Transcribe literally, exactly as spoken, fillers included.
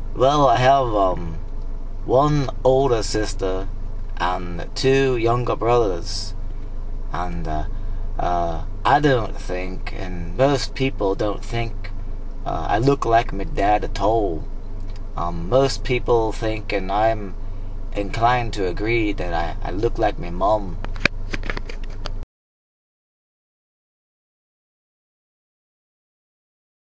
Well, I have um one older sister and two younger brothers, and uh, uh, I don't think, and most people don't think, uh, I look like my dad at all. Um, most people think, and I'm inclined to agree, that I, I look like my mom.